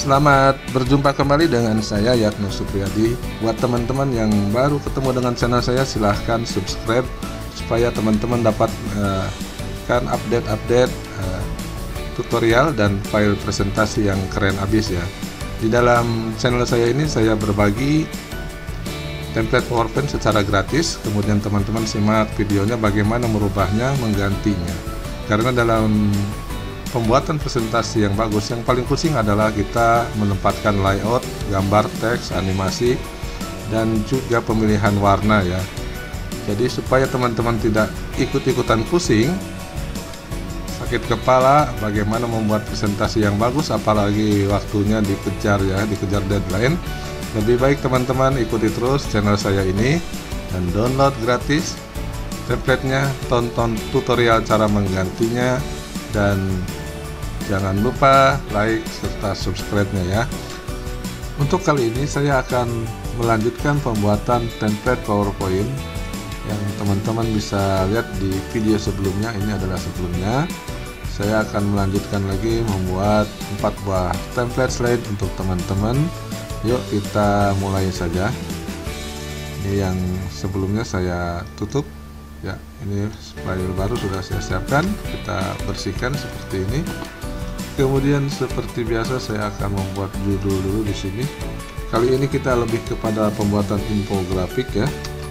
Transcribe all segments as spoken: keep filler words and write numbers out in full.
Selamat berjumpa kembali dengan saya Yatno Supriyadi. Buat teman-teman yang baru ketemu dengan channel saya, silahkan subscribe supaya teman-teman dapat uh, kan update-update uh, tutorial dan file presentasi yang keren abis ya. Di dalam channel saya ini saya berbagi template PowerPoint secara gratis, kemudian teman-teman simak videonya bagaimana merubahnya, menggantinya. Karena dalam pembuatan presentasi yang bagus, yang paling pusing adalah kita menempatkan layout, gambar, teks, animasi, dan juga pemilihan warna ya. Jadi supaya teman-teman tidak ikut-ikutan pusing, sakit kepala bagaimana membuat presentasi yang bagus, apalagi waktunya dikejar ya, dikejar deadline. Lebih baik teman-teman ikuti terus channel saya ini dan download gratis template-nya, tonton tutorial cara menggantinya, dan jangan lupa like serta subscribe-nya ya. Untuk kali ini saya akan melanjutkan pembuatan template PowerPoint yang teman-teman bisa lihat di video sebelumnya. Ini adalah sebelumnya. Saya akan melanjutkan lagi membuat empat buah template slide untuk teman-teman. Yuk kita mulai saja. Ini yang sebelumnya saya tutup ya. Ini file baru sudah saya siapkan. Kita bersihkan seperti ini. Kemudian seperti biasa saya akan membuat judul dulu di sini. Kali ini kita lebih kepada pembuatan infografik ya.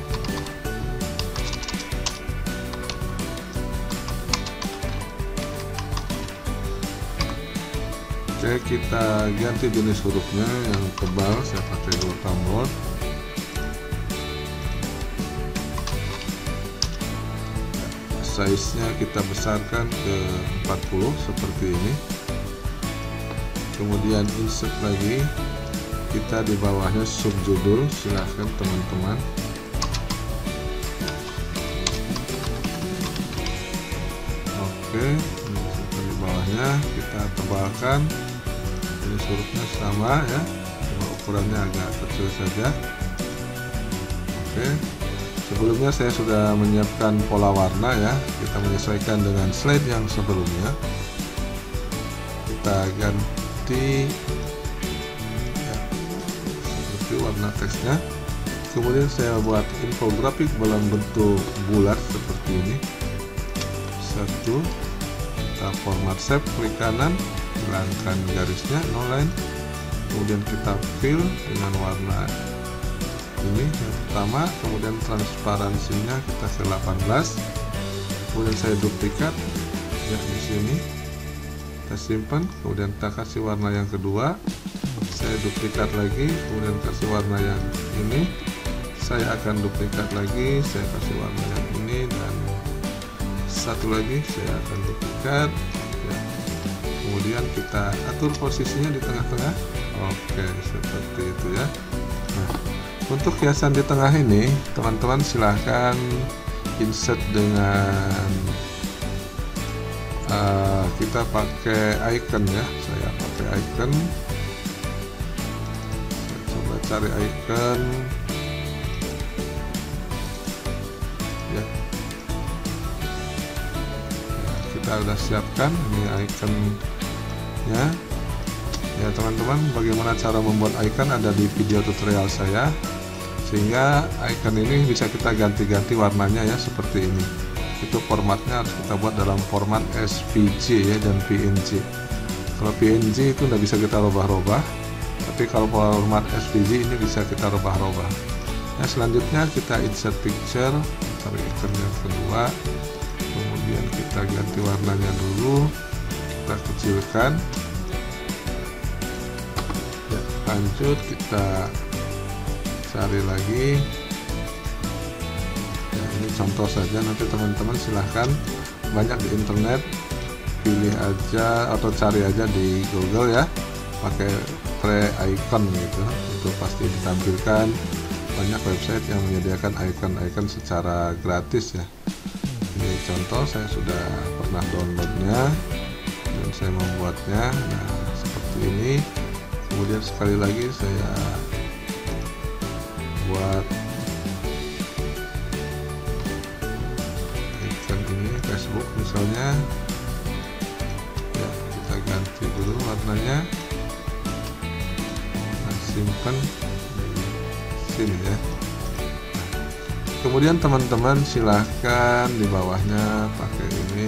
Oke, kita ganti jenis hurufnya yang tebal, saya pakai hitam bold. Size-nya kita besarkan ke empat puluh seperti ini. Kemudian insert lagi, kita di bawahnya subjudul, silahkan teman-teman. Oke, di bawahnya kita tebalkan. Ini hurufnya sama ya, cuma ukurannya agak kecil saja. Oke, sebelumnya saya sudah menyiapkan pola warna ya, kita menyesuaikan dengan slide yang sebelumnya. Kita ganti ya, seperti warna teksnya. Kemudian saya buat infografik dalam bentuk bulat seperti ini. Satu, kita format shape, klik kanan, hilangkan garisnya, no line. Kemudian kita fill dengan warna ini yang pertama. Kemudian transparansinya kita ke delapan belas. Kemudian saya duplikat ya di sini. Kita simpan, kemudian kita kasih warna yang kedua, saya duplikat lagi, kemudian kasih warna yang ini, saya akan duplikat lagi, saya kasih warna yang ini, dan satu lagi saya akan duplikat ya. Kemudian kita atur posisinya di tengah-tengah. Oke, seperti itu ya. Nah, untuk hiasan di tengah ini teman-teman silahkan insert dengan Uh, kita pakai icon ya. Saya pakai icon. Saya coba cari icon ya. Nah, kita sudah siapkan ini iconnya ya teman-teman. Bagaimana cara membuat icon ada di video tutorial saya, sehingga icon ini bisa kita ganti-ganti warnanya ya, seperti ini. Itu formatnya harus kita buat dalam format S V G ya, dan P N G. Kalau P N G itu tidak bisa kita rubah-rubah, tapi kalau format S V G ini bisa kita rubah-rubah. Nah, selanjutnya kita insert picture, cari icon yang kedua, kemudian kita ganti warnanya dulu, kita kecilkan ya. Lanjut kita cari lagi. Ini contoh saja, nanti teman-teman silahkan banyak di internet, pilih aja atau cari aja di Google ya, pakai pre icon gitu, itu pasti ditampilkan. Banyak website yang menyediakan icon-icon secara gratis ya. Ini contoh, saya sudah pernah downloadnya dan saya membuatnya. Nah, seperti ini. Kemudian sekali lagi saya buat Facebook misalnya ya, kita ganti dulu warnanya. tambahkan di sini ya. Kemudian teman-teman silahkan di bawahnya pakai ini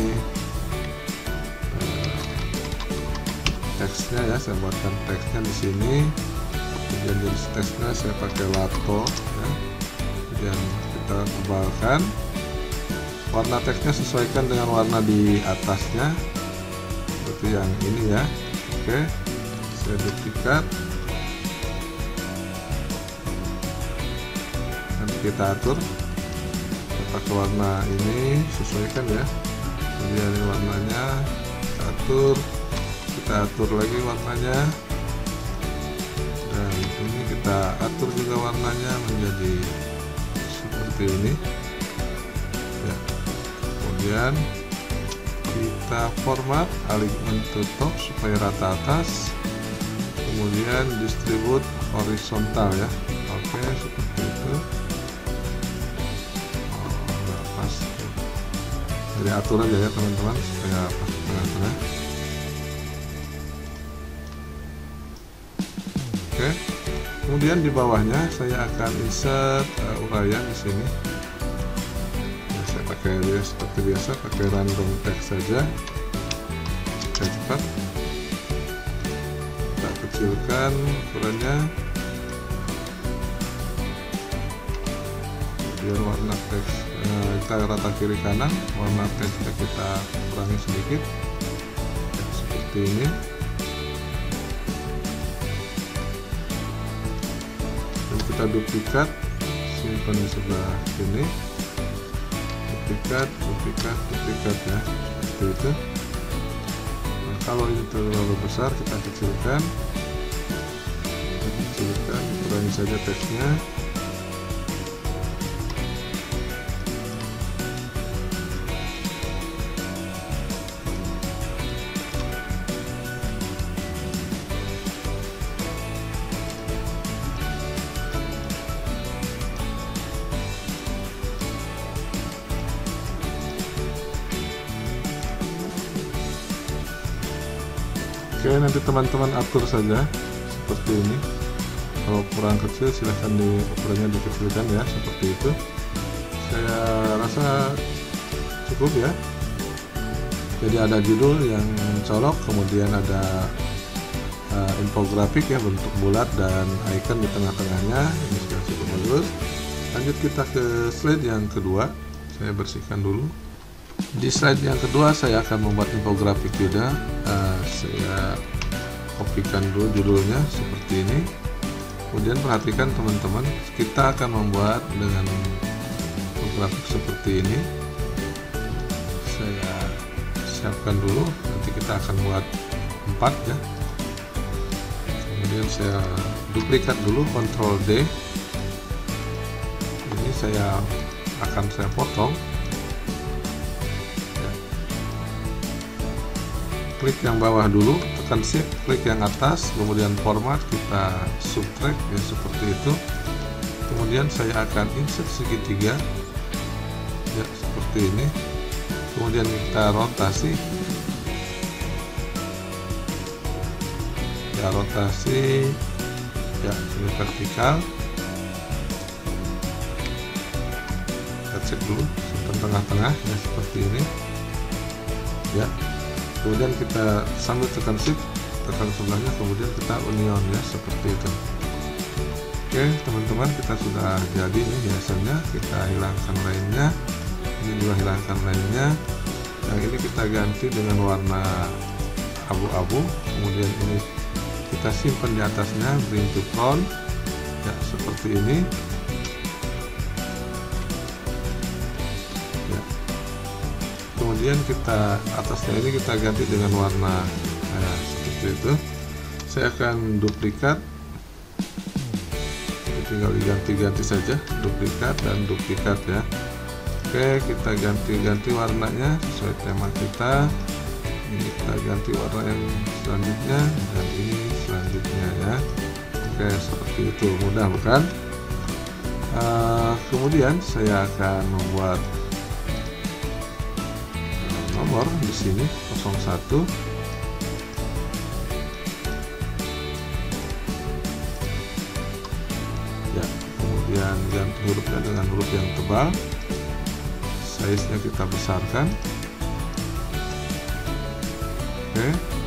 eh, teksnya ya, saya buatkan teksnya di sini. Kemudian jenis teksnya saya pakai lato ya. Kemudian kita tebalkan. Warna teksnya sesuaikan dengan warna di atasnya, seperti yang ini ya. Oke, saya duplikat. Nanti kita atur. Pakai warna ini sesuaikan ya. Kemudian ini warnanya kita atur, kita atur lagi warnanya, dan ini kita atur juga warnanya menjadi seperti ini ya. Kemudian kita format alignment to top supaya rata atas, kemudian distribute horizontal ya. Oke, seperti itu. Jadi atur aja ya teman-teman supaya pas tengah-tengah. Oke, kemudian di bawahnya saya akan insert uh, uraian di sini. Ya, saya pakai ya, seperti biasa pakai random text saja. Saya cepat. Kita kecilkan ukurannya biar warna teks kita rata kiri kanan, warna teksnya kita kurangi sedikit ya, seperti ini. Dan kita duplikat, simpan di sebelah sini, duplikat, duplikat, duplikat ya, seperti itu. Nah, kalau ini terlalu besar kita kecilkan, kita kecilkan, kurangi saja teksnya. Oke, nanti teman-teman atur saja seperti ini. Kalau kurang kecil silahkan di ukurannya dikecilkan ya, seperti itu. Saya rasa cukup ya. Jadi ada judul yang mencolok, kemudian ada uh, infografik ya, bentuk bulat dan icon di tengah-tengahnya. Ini sudah cukup bagus. Lanjut kita ke slide yang kedua. Saya bersihkan dulu. Di slide yang kedua saya akan membuat infografik juga. Uh, saya kopikan dulu judulnya seperti ini. Kemudian perhatikan teman-teman, kita akan membuat dengan infografik seperti ini. Saya siapkan dulu, nanti kita akan buat empat ya. Kemudian saya duplikat dulu, Ctrl D. Ini saya akan saya potong. Klik yang bawah dulu, tekan shift, klik yang atas, kemudian format, kita subtract ya, seperti itu. Kemudian saya akan insert segitiga ya, seperti ini. Kemudian kita rotasi ya, rotasi ya, ini vertikal. Kita cek dulu tengah-tengah ya, seperti ini ya. Kemudian kita sambil tekan shift, tekan sebelahnya, kemudian kita union ya, seperti itu. Oke teman-teman, kita sudah jadi nih hiasannya. Kita hilangkan lainnya, ini juga hilangkan lainnya. Yang ini kita ganti dengan warna abu-abu. Kemudian ini kita simpan di atasnya, bring to front ya, seperti ini. Kemudian kita atasnya ini kita ganti dengan warna nah, seperti itu. Saya akan duplikat, tinggal diganti-ganti saja, duplikat dan duplikat ya. Oke, kita ganti-ganti warnanya sesuai tema kita. Ini kita ganti warna yang selanjutnya dan ini selanjutnya ya. Oke, seperti itu, mudah bukan? Uh, kemudian saya akan membuat nomor di sini nol satu. kemudian ganti hurufnya dengan huruf yang tebal, size nya kita besarkan. Oke,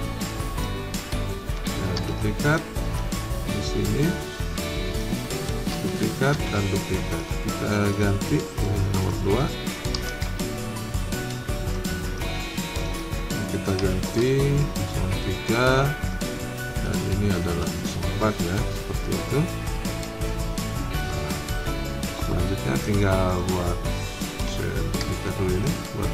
nah, duplikat di sini, duplikat dan duplikat, kita ganti ini nomor dua, kita ganti nol tiga, dan ini adalah nol empat ya, seperti itu. Selanjutnya tinggal buat, saya duplikat dulu ini buat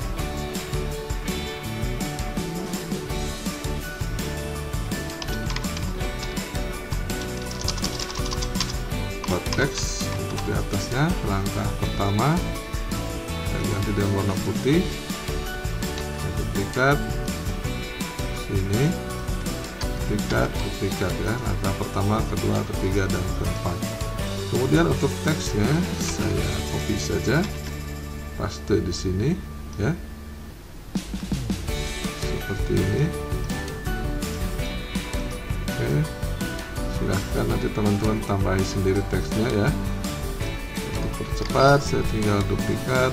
buat teks untuk di atasnya. Langkah pertama saya ganti dengan warna putih, saya duplikat sini, duplikat, duplikat ya, langkah pertama, kedua, ketiga, dan keempat. Kemudian untuk teksnya saya copy saja, paste di sini ya, seperti ini. Oke, silahkan nanti teman-teman tambahin sendiri teksnya ya. Untuk percepat saya tinggal duplikat,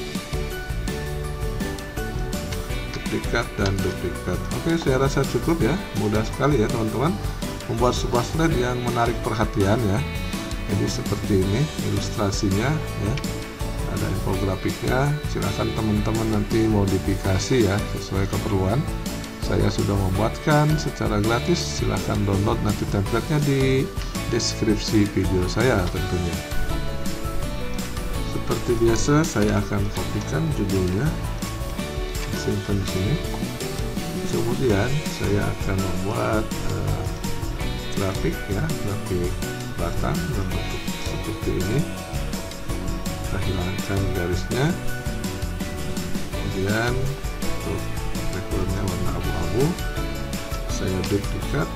duplikat, dan duplikat. Oke, saya rasa cukup ya, mudah sekali ya teman-teman membuat sebuah slide yang menarik perhatian ya. Jadi seperti ini ilustrasinya ya, ada infografiknya. Silahkan teman-teman nanti modifikasi ya sesuai keperluan. Saya sudah membuatkan secara gratis, silahkan download nanti template-nya di deskripsi video saya tentunya. Seperti biasa saya akan kopikan judulnya, simpan di sini. Kemudian saya akan membuat uh, grafik ya, grafik batang berbentuk seperti ini. Kita hilangkan garisnya, kemudian untuk backgroundnya warna abu-abu saya duplikat,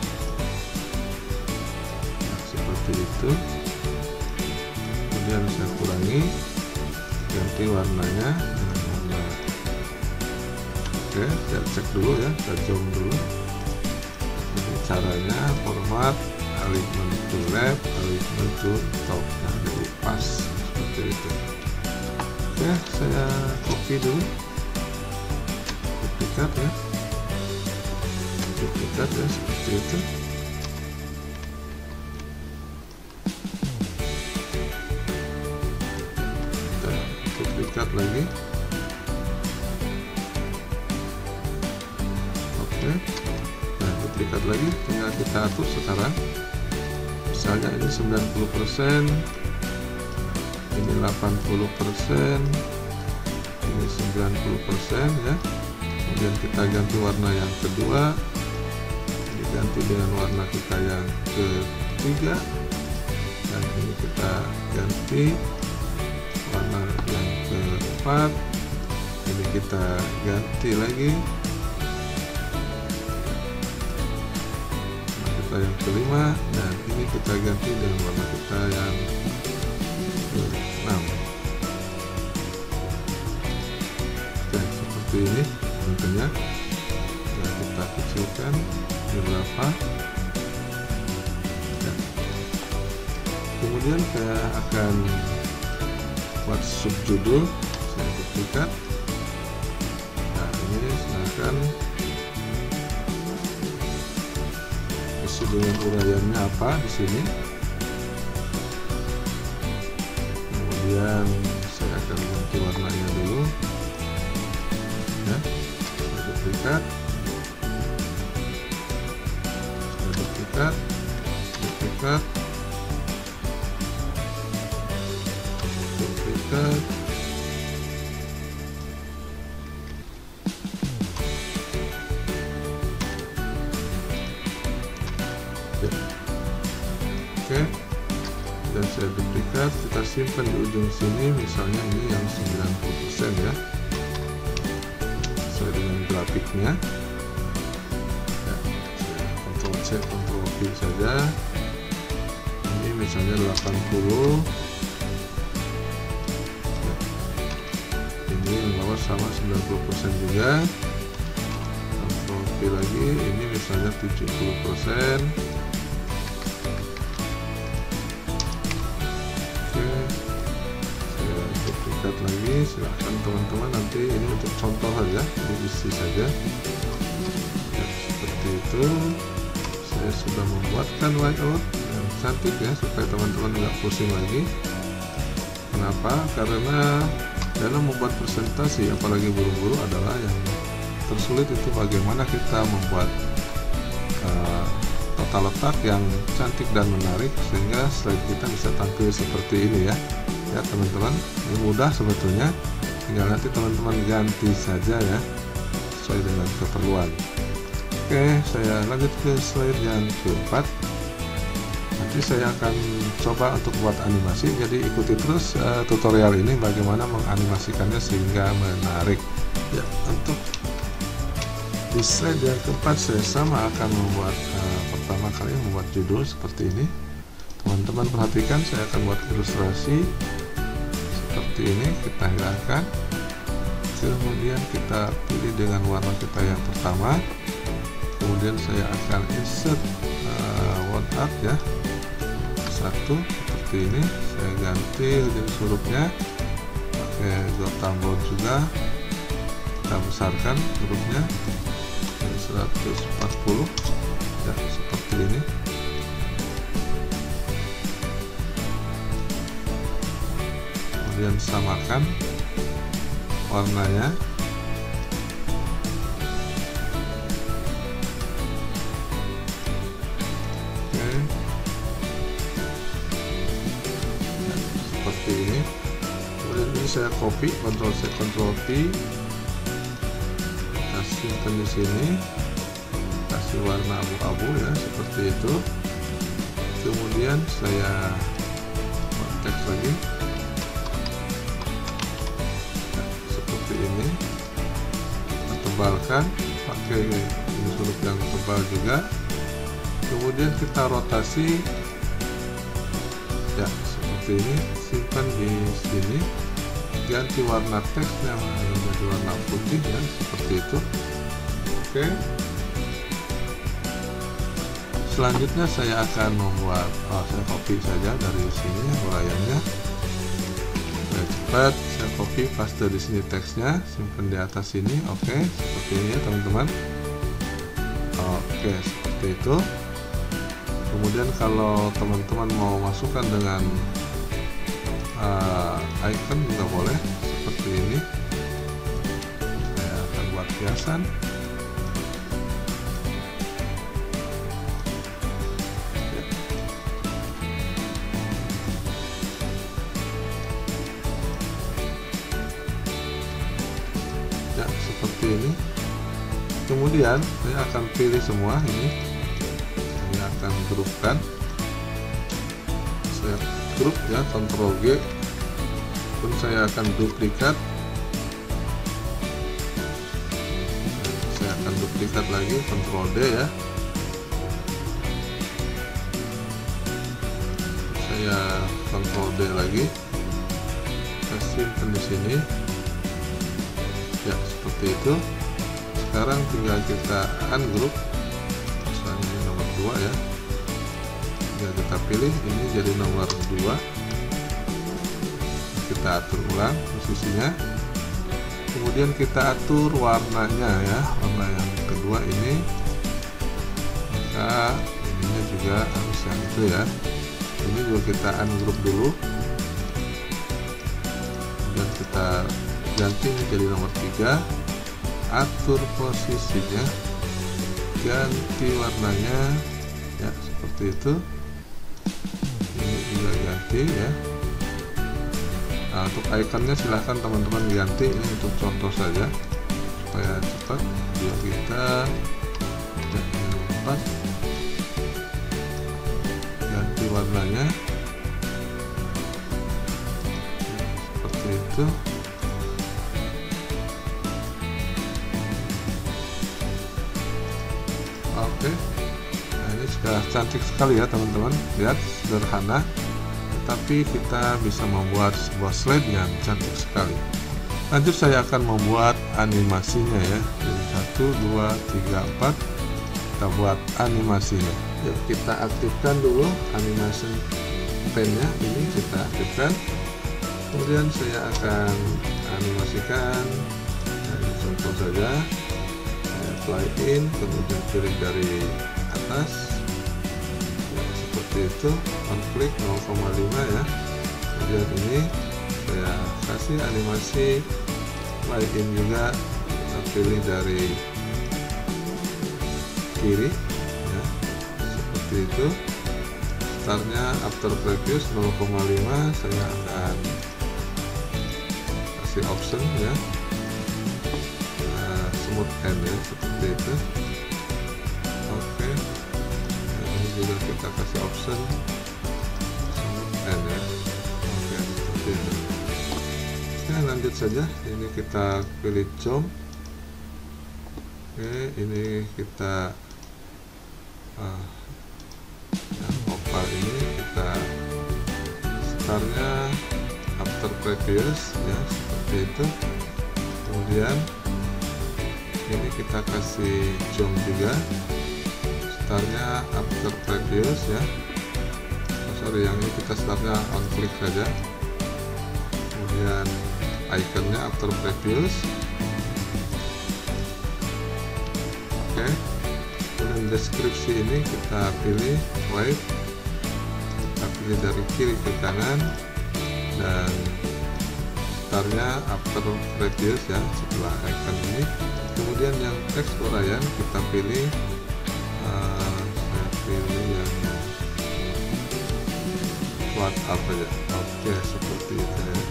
nah, seperti itu. Kemudian saya kurangi, ganti warnanya dengan warna. Oke, kita cek dulu ya, kita zoom dulu. Jadi caranya format, alignment to left, alignment to top, nah jadi pas seperti itu. Oke, saya copy dulu, duplikat ya, duplikat ya, seperti itu. Kita duplikat lagi. Oke, nah duplikat lagi, tinggal kita atur sekarang. Misalnya ini sembilan puluh persen, ini delapan puluh persen, ini sembilan puluh persen ya. Kemudian kita ganti warna yang kedua, diganti dengan warna kita yang ketiga, dan ini kita ganti warna yang keempat, ini kita ganti lagi warna kita yang kelima, dan ini kita ganti dengan warna kita yang keenam. Oke, seperti ini tentunya. Dan kita kecilkan beberapa ya. Kemudian saya akan buat subjudul, saya duplikat. Nah ini silahkan isi dengan uraiannya apa di sini. Kemudian saya akan ganti warnanya dulu ya, saya duplikat, saya duplikat, duplikat, duplikat, ya. Oke, dan saya duplikat, kita simpan di ujung sini, misalnya ini yang sembilan puluh persen ya, sesuai dengan grafiknya ya. Saya Ctrl C, Ctrl V saja. Ini misalnya delapan puluh ya. Ini yang bawah sama sembilan puluh persen juga. Ctrl V lagi, ini misalnya tujuh puluh persen. update lagi, silahkan teman-teman. Nanti ini untuk contoh saja, diisi saja ya, seperti itu. Saya sudah membuatkan layout yang cantik ya, supaya teman-teman nggak pusing lagi. Kenapa? Karena dalam membuat presentasi, apalagi buru-buru, adalah yang tersulit itu bagaimana kita membuat uh, tata letak yang cantik dan menarik sehingga slide kita bisa tampil seperti ini ya. Ya teman-teman, ini mudah sebetulnya, tinggal nanti teman-teman ganti saja ya, sesuai dengan keperluan. Oke, saya lanjut ke slide yang keempat. Nanti saya akan coba untuk buat animasi, jadi ikuti terus uh, tutorial ini bagaimana menganimasikannya sehingga menarik ya. Untuk di slide yang keempat saya sama akan membuat uh, pertama kali membuat judul seperti ini. Teman-teman perhatikan, saya akan buat ilustrasi seperti ini. Kita hilangkan, kemudian kita pilih dengan warna kita yang pertama, kemudian saya akan insert uh, word art ya, satu seperti ini. Saya ganti jenis hurufnya pakai Gotham Bold juga, kita besarkan hurufnya seratus empat puluh ya, seperti ini. Kemudian samakan warnanya. Oke, nah, seperti ini. Kemudian ini saya copy, Ctrl C Ctrl V, simpan di sini, kasih warna abu-abu ya, seperti itu. Kemudian saya buat teks lagi ya, seperti ini. Kita tebalkan pakai jenis huruf yang tebal juga. Kemudian kita rotasi ya, seperti ini. Simpan di sini, ganti warna teksnya menjadi warna putih ya, seperti itu. Oke, selanjutnya saya akan membuat, oh, saya copy saja dari sini uraiannya. Saya cepat, saya copy paste di sini teksnya, simpan di atas sini. Oke, seperti ini ya teman-teman. Oke, seperti itu. Kemudian kalau teman-teman mau masukkan dengan uh, icon juga boleh, seperti ini. Saya akan buat hiasan. Ya, seperti ini. Kemudian saya akan pilih semua ini, saya akan grupkan, saya grup ya, Ctrl G, pun saya akan duplikat, saya akan duplikat lagi, Ctrl D ya, saya Ctrl D lagi, saya simpan di sini. Ya, seperti itu. Sekarang tinggal kita ungroup, misalnya ini nomor dua ya, tinggal kita pilih ini jadi nomor dua, kita atur ulang posisinya. Kemudian kita atur warnanya ya, warna yang kedua ini, maka ininya juga harus yang itu ya. Ini juga kita ungroup dulu, kemudian kita ganti jadi nomor tiga, atur posisinya, ganti warnanya ya, seperti itu. Ini juga ganti ya. Nah, untuk ikonnya silahkan teman-teman ganti, ini untuk contoh saja supaya cepat. Biar kita ya, empat, ganti warnanya ya, seperti itu. Oke, nah ini sudah cantik sekali ya teman-teman. Lihat, sederhana, tetapi kita bisa membuat sebuah slide yang cantik sekali. Lanjut saya akan membuat animasinya ya. Jadi satu, dua, tiga, empat, kita buat animasinya. Yuk kita aktifkan dulu animation pen-nya. Ini kita aktifkan. Kemudian saya akan animasikan, nah, ini contoh saja, saya play in, kemudian pilih dari atas, ya, seperti itu, konflik nol koma lima ya. Kemudian ini saya kasih animasi play in juga, kita pilih dari kiri ya, seperti itu. Startnya after previous nol koma lima, saya akan kasih option ya, nah, smooth end ya, seperti itu. Oke, nah, ini juga kita kasih option smooth end ya. Oke, seperti itu. Oke, lanjut saja. Ini kita pilih jump. Oke, ini kita uh, yang oval ini kita startnya after previous ya, seperti itu. Kemudian ini kita kasih jump juga, startnya after previous ya. Oh, sorry, yang ini kita startnya on click saja. Kemudian iconnya after previous. Oke, kemudian deskripsi ini kita pilih right, kita pilih dari kiri ke kanan, dan startnya after previous ya, setelah icon ini. Kemudian yang text uraian kita pilih, uh, saya pilih yang what up aja. Oke, seperti itu ya.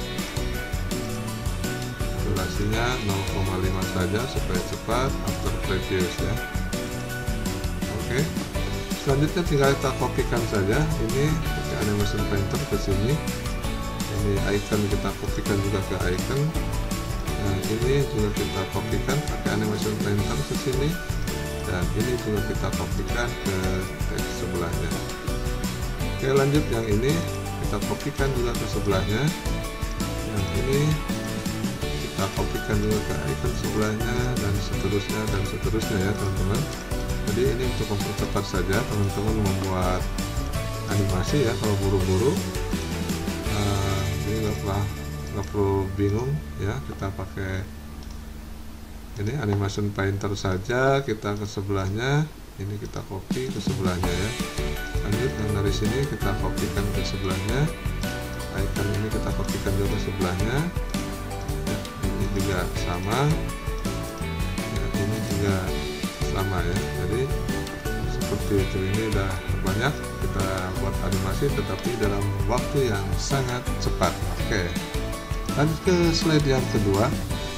Durasinya nol koma lima saja supaya cepat, after previous ya. Oke, selanjutnya tinggal kita kopikan saja. Ini pakai animation painter ke sini. Ini icon kita kopikan juga ke icon. Nah, ini juga kita kopikan pakai animation painter ke sini. Dan ini juga kita kopikan ke teks sebelahnya. Oke, lanjut yang ini kita kopikan juga ke sebelahnya. Yang ini kita kopikan juga ke icon sebelahnya, dan seterusnya dan seterusnya ya teman-teman. Jadi ini untuk mempercepat saja teman-teman membuat animasi ya, kalau buru-buru uh, ini nggak perlu nggak perlu bingung ya, kita pakai ini animation painter saja, kita ke sebelahnya, ini kita copy ke sebelahnya ya. Lanjut yang dari sini kita kopikan ke sebelahnya, icon ini kita kopikan juga ke sebelahnya ya, ini juga sama ya, ini juga sama ya. Jadi seperti itu, ini udah banyak kita buat animasi tetapi dalam waktu yang sangat cepat. Oke, lanjut ke slide yang kedua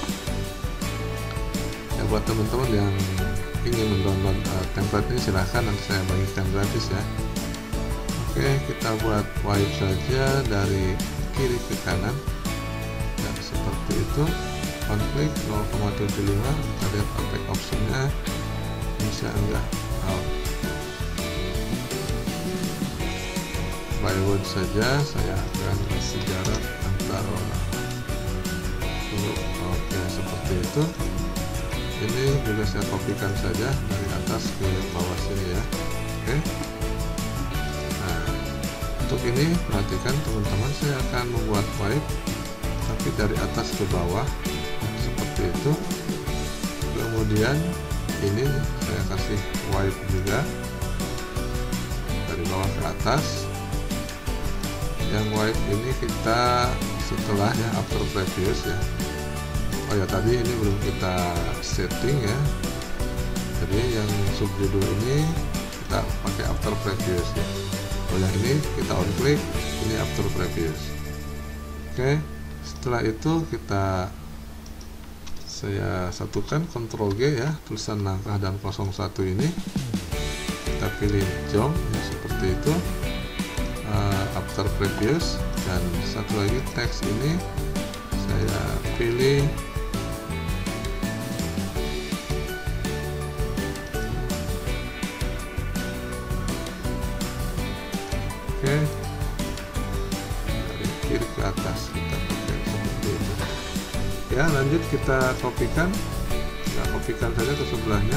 ya. Buat teman-teman yang ingin mendownload uh, template ini silahkan, nanti saya bagikan gratis ya. Oke, kita buat wipe saja dari kiri ke kanan ya, seperti itu. Konflik nol koma tujuh lima, kita lihat aspek optionnya bisa enggak out. By word saja saya akan kasih jarak antar dulu. Oke, seperti itu. Ini juga saya kopikan saja dari atas ke bawah sini ya. Oke, nah untuk ini perhatikan teman-teman, saya akan membuat wipe tapi dari atas ke bawah seperti itu. Kemudian ini saya kasih wipe juga dari bawah ke atas. Yang wipe ini kita setelahnya after previous ya. Oh ya, tadi ini belum kita setting ya. Jadi yang subjudul ini kita pakai after previous ya. Oh, yang ini kita on click, ini after previous. Oke, setelah itu kita saya satukan Ctrl G ya, tulisan langkah dan nol satu ini kita pilih jump ya, seperti itu. Uh, after previous, dan satu lagi teks ini saya pilih oke, dari kiri ke atas kita pakai seperti itu ya. Lanjut kita kopikan, kita kopikan saja ke sebelahnya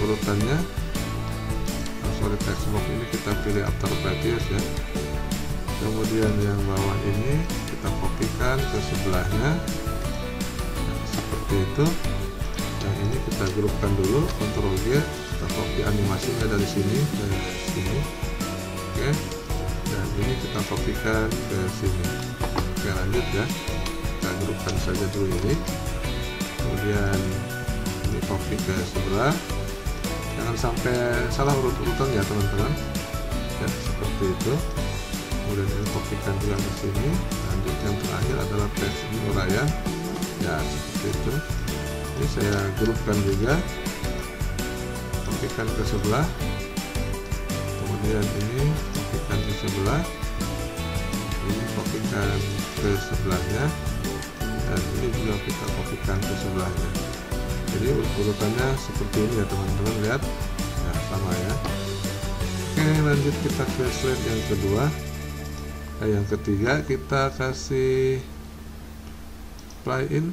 urut-urutannya. Sorry, text box ini kita pilih after previous ya. Kemudian yang bawah ini kita kopikan ke sebelahnya, nah, seperti itu. Yang ini kita grupkan dulu, Ctrl G, kita copy animasinya dari sini ke sini, oke. Dan ini kita kopikan ke sini. Oke, lanjut ya, kita grupkan saja dulu ini. Kemudian ini copy ke sebelah, jangan sampai salah urut-urutan ya teman-teman ya, seperti itu. Kemudian ini kopikan juga ke sini. Lanjut yang terakhir adalah teks ini uraian ya, seperti itu. Ini saya grupkan juga, kopikan ke sebelah, kemudian ini kopikan ke sebelah, ini kopikan ke sebelahnya, dan ini juga kita kopikan ke sebelahnya. Jadi urutannya seperti ini ya teman-teman, lihat ya, sama ya. Oke, lanjut kita ke slide yang kedua. Nah, yang ketiga kita kasih play in.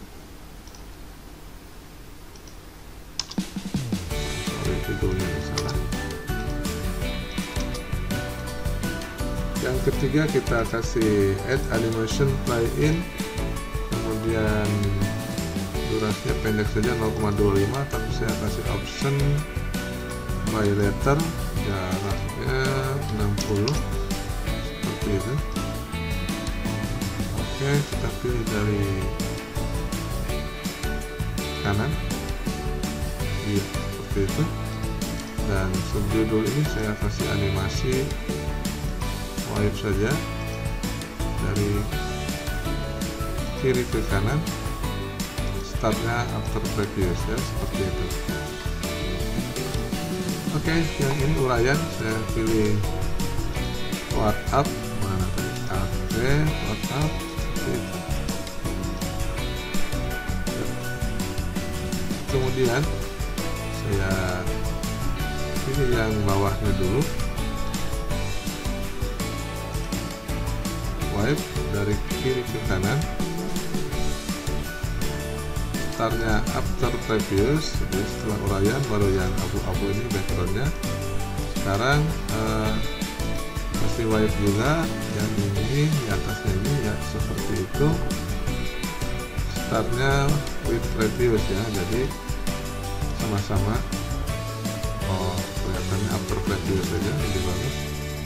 Sorry, judulnya salah. Yang ketiga kita kasih add animation play in. Kemudian durasinya pendek saja nol koma dua lima, tapi saya kasih option by letter, jaraknya enam puluh, seperti itu. Oke, kita pilih dari kanan, iya, seperti itu. Dan subjudul ini saya kasih animasi wipe saja, dari kiri ke kanan, startnya after previous ya, seperti itu. Oke, yang ini uraian, saya pilih WhatsApp, mana tadi, oke, WhatsApp, seperti itu. Kemudian saya pilih yang bawahnya dulu, wipe dari kiri ke kanan, startnya after previous, jadi setelah uraian baru yang abu-abu ini backgroundnya. Sekarang eh, kasih wipe juga yang ini di atasnya ini ya, seperti itu. Startnya with previous ya, jadi sama-sama. Oh, kelihatannya after previous saja lebih bagus.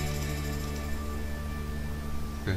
Oke.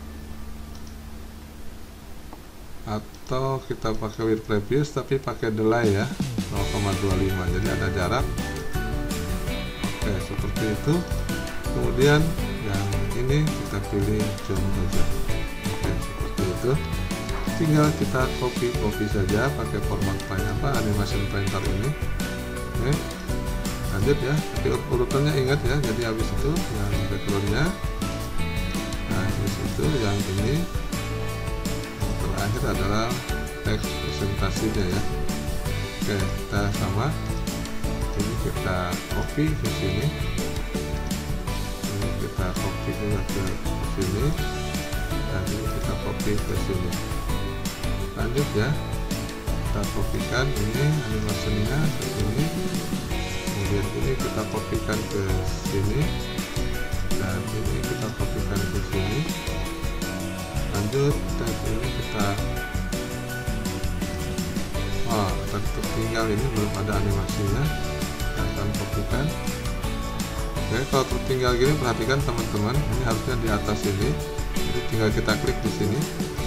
Atau kita pakai with previous tapi pakai delay ya, nol koma dua lima, jadi ada jarak. Oke, seperti itu. Kemudian yang ini kita pilih zoom saja. Oke, seperti itu. Tinggal kita copy copy saja pakai format file apa, animation painter ini. Oke, lanjut ya. Tapi urutannya ingat ya, jadi habis itu yang backgroundnya, nah habis itu yang ini, terakhir adalah teks presentasinya ya. Oke, kita sama, ini kita copy ke sini, ini kita copy juga ke sini, dan ini kita copy ke sini. Lanjut ya, kita kopikan ini animasinya ke sini, kemudian ini kita kopikan ke sini, dan ini kita kopikan ke sini. Lanjut, teks ini kita, oh tadi tertinggal ini belum ada animasinya, kita akan kopikan. Oke, kalau tertinggal gini perhatikan teman-teman, ini harusnya di atas ini, jadi tinggal kita klik di sini.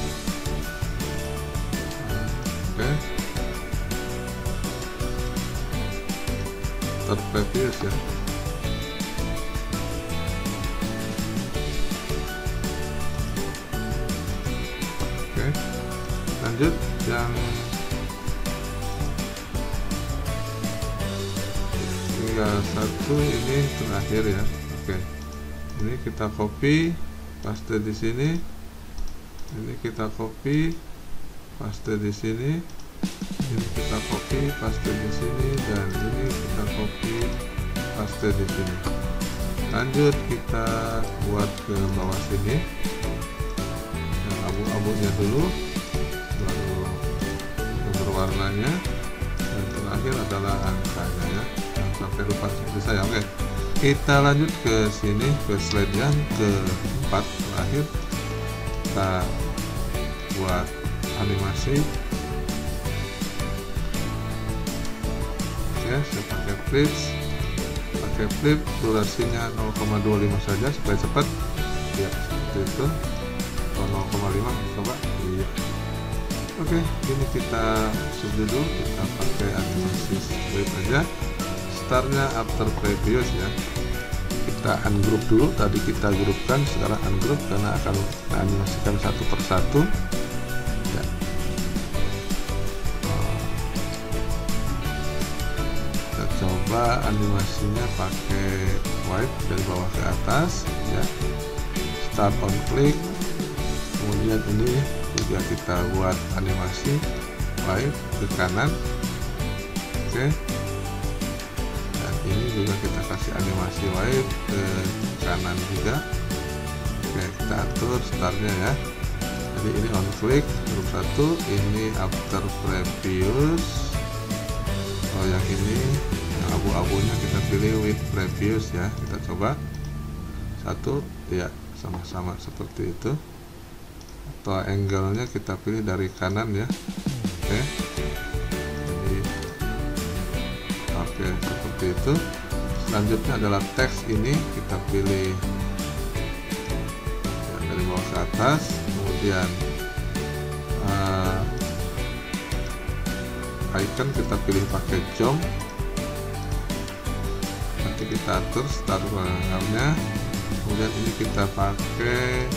Oke, start previous ya. Oke, lanjut yang tinggal satu ini terakhir ya. Oke, ini kita copy, paste di sini. Ini kita copy, paste di sini. Ini kita copy, paste di sini, dan ini kita copy, paste di sini. Lanjut kita buat ke bawah sini, yang abu-abunya dulu, baru berwarnanya, dan terakhir adalah angkanya ya. Jangan sampai lupa seperti saya. Oke, Kita lanjut ke sini, ke slide yang keempat terakhir. Kita buat animasi. Oke, saya pakai flip, pakai flip durasinya nol koma dua lima saja supaya cepat. Ya, seperti itu. nol koma lima, coba. Iya. Oke, ini kita subdulu, kita pakai animasi strip aja. Startnya after previous ya. Kita ungroup dulu, tadi kita grupkan, sekarang ungroup karena akan kita animasikan satu persatu ya. Kita coba animasinya pakai wipe dari bawah ke atas ya. Start on click, kemudian ini juga kita buat animasi wipe ke kanan. Oke, ini juga kita kasih animasi wipe ke kanan juga. Oke, kita atur startnya ya. Jadi ini on click grup satu, ini after previous. Oh, yang ini yang abu-abunya kita pilih with previous ya. Kita coba satu ya, sama-sama seperti itu. Atau angle-nya kita pilih dari kanan ya. Oke. Jadi oke, seperti itu. Selanjutnya adalah teks, ini kita pilih ya, dari bawah ke atas, kemudian uh, icon kita pilih pakai jump. Nanti kita atur start nya, kemudian ini kita pakai,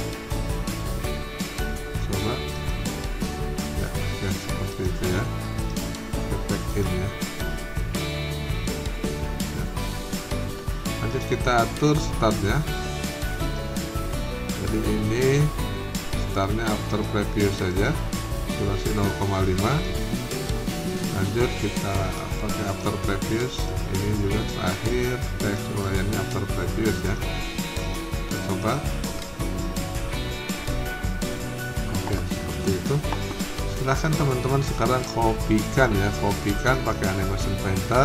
coba ya, oke, seperti itu ya, back in ya. Lanjut kita atur startnya. Jadi ini startnya after preview saja, durasi nol koma lima. Lanjut kita pakai after previous, ini juga terakhir teks uraiannya after previous ya. Kita coba. Oke, seperti itu. Silahkan teman-teman sekarang kopikan ya, kopikan pakai animation painter.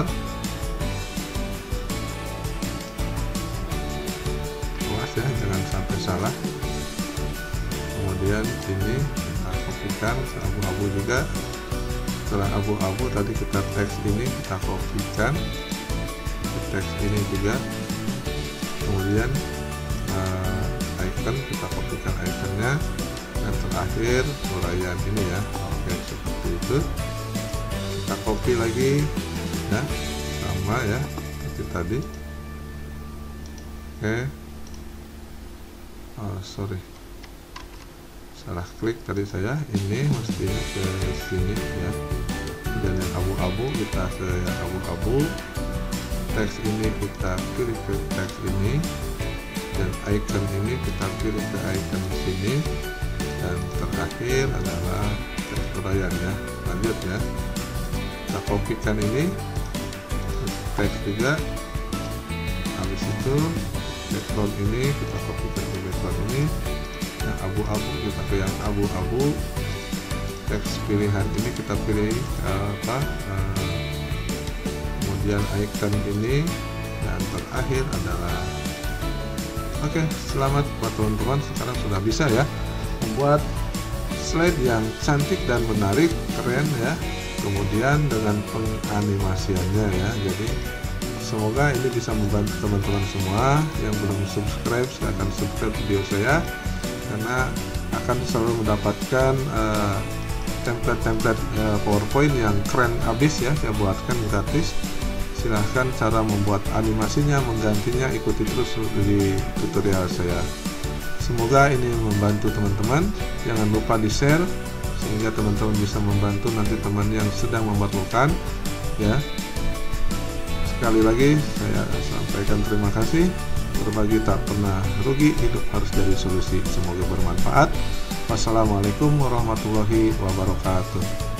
Ya, jangan sampai salah. Kemudian ini kita kopikan ke abu-abu juga. Setelah abu-abu tadi kita teks ini kita kopikan ke teks ini juga. Kemudian uh, icon kita kopikan iconnya, dan terakhir uraian ini ya. Oke, seperti itu. Kita copy lagi ya, sama ya seperti tadi. Oke. Oh, sorry, salah klik tadi saya. Ini mestinya ke sini ya. Dan yang abu-abu kita ke yang abu-abu. Teks ini kita pilih ke teks ini, dan icon ini kita pilih ke icon sini, dan terakhir adalah teks uraian ya. Lanjut ya, kita kopikan ini teks juga. Habis itu background ini kita kopikan ke background ini, yang abu-abu kita ke yang abu-abu. Teks pilihan ini kita pilih uh, apa uh, kemudian icon ini, dan terakhir adalah oke. Selamat buat teman-teman, sekarang sudah bisa ya membuat slide yang cantik dan menarik, keren ya, kemudian dengan penganimasiannya ya. Jadi semoga ini bisa membantu teman-teman semua. Yang belum subscribe, silahkan subscribe video saya, karena akan selalu mendapatkan uh, template-template uh, PowerPoint yang keren abis ya, saya buatkan gratis. Silahkan cara membuat animasinya, menggantinya, ikuti terus di tutorial saya. Semoga ini membantu teman-teman. Jangan lupa di share sehingga teman-teman bisa membantu nanti teman yang sedang memerlukan ya. Sekali lagi saya sampaikan terima kasih. Berbagi tak pernah rugi, hidup harus jadi solusi. Semoga bermanfaat. Wassalamualaikum warahmatullahi wabarakatuh.